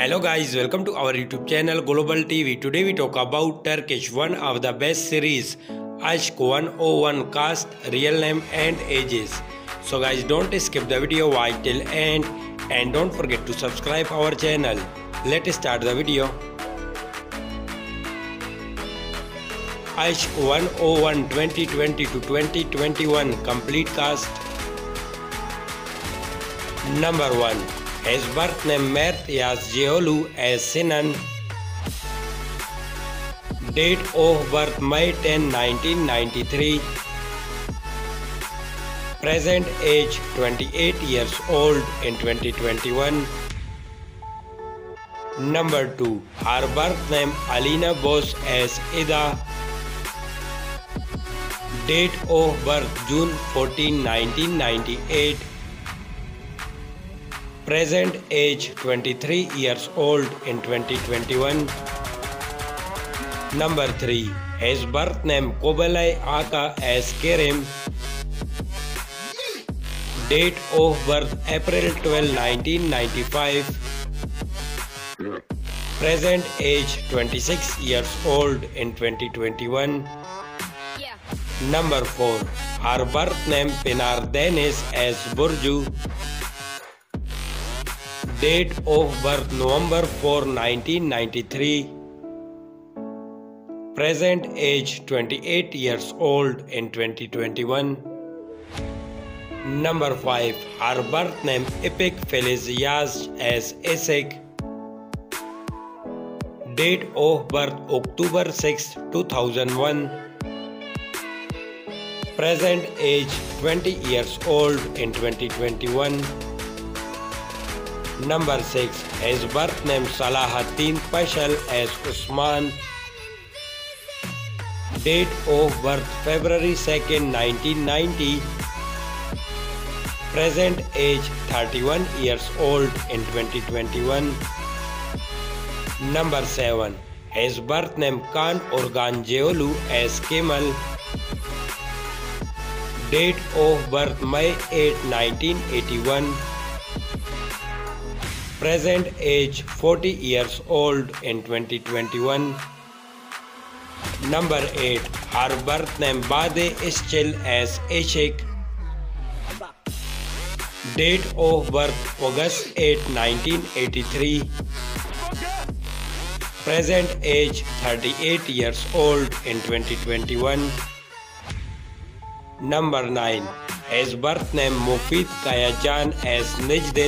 Hello guys, welcome to our YouTube channel Global TV. Today we talk about Turkish, one of the best series, Aşk 101 cast, real name and ages. So guys, don't skip the video, watch till end and don't forget to subscribe our channel. Let's start the video. Aşk 101 2020 to 2021 complete cast. Number 1. His birth name Mert Yazıcıoğlu as Sinan. Date of birth May 10, 1993. Present age 28 years old in 2021. Number 2. Her birth name Alina Boz as Ida. Date of birth June 14, 1998. Present age 23 years old in 2021. Number 3. His birth name Kubilay Aka as Kerim. Date of birth April 12, 1995. Present age 26 years old in 2021. Number 4. Her birth name Pinar Deniz as Burcu. Date of birth November 4, 1993. Present age 28 years old in 2021. Number 5. Her birth name İpek Filiz Yaz as Isik. Date of birth October 6, 2001. Present age 20 years old in 2021. Number 6. His birth name Salahuddin Pashal as Usman. Date of birth February 2nd, 1990. Present age 31 years old in 2021. Number 7. His birth name Kaan Organceoğlu as Kemal. Date of birth May 8, 1981. Present age 40 years old in 2021. Number 8. Her birth name Bade Isçil as Ishik. Date of birth August 8, 1983. Present age 38 years old in 2021. Number 9. His birth name Mufid Kayacan as Nejdet.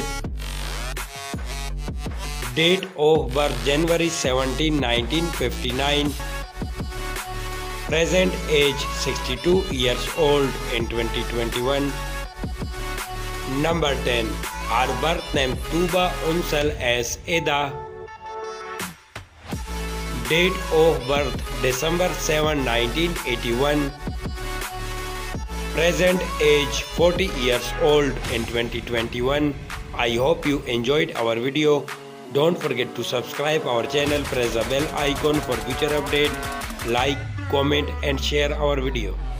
Date of birth January 17, 1959. Present age 62 years old in 2021. Number 10. Her birth name Tuba Unsal as Eda. Date of birth December 7, 1981. Present age 40 years old in 2021. I hope you enjoyed our video. Don't forget to subscribe our channel, press the bell icon for future update, like, comment and share our video.